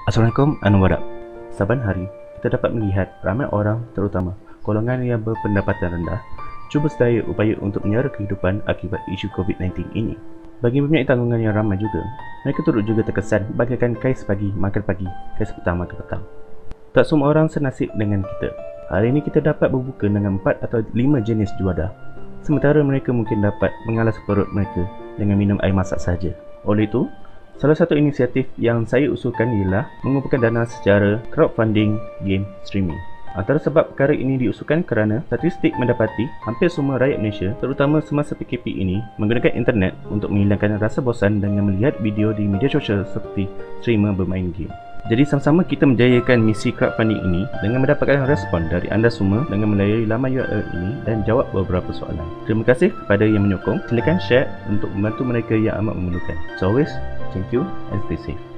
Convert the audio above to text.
Assalamualaikum and what up? Saban hari, kita dapat melihat ramai orang, terutama golongan yang berpendapatan rendah, cuba sedaya upaya untuk menyara kehidupan akibat isu COVID-19 ini. Bagi mempunyai tanggungan yang ramai juga, mereka turut juga terkesan bagaikan kais pagi makan pagi, kais petang makan petang. Tak semua orang senasib dengan kita. Hari ini kita dapat berbuka dengan 4 atau 5 jenis juadah, sementara mereka mungkin dapat mengalas perut mereka dengan minum air masak saja. Oleh itu, salah satu inisiatif yang saya usulkan ialah mengumpulkan dana secara crowdfunding game streaming. Antara sebab perkara ini diusulkan kerana statistik mendapati hampir semua rakyat Malaysia, terutama semasa PKP ini, menggunakan internet untuk menghilangkan rasa bosan dengan melihat video di media sosial seperti streamer bermain game. Jadi sama-sama kita menjayakan misi crowdfunding ini dengan mendapatkan respon dari anda semua dengan melayari laman URL ini dan jawab beberapa soalan. Terima kasih kepada yang menyokong. Silakan share untuk membantu mereka yang amat memerlukan. So always, thank you and stay safe.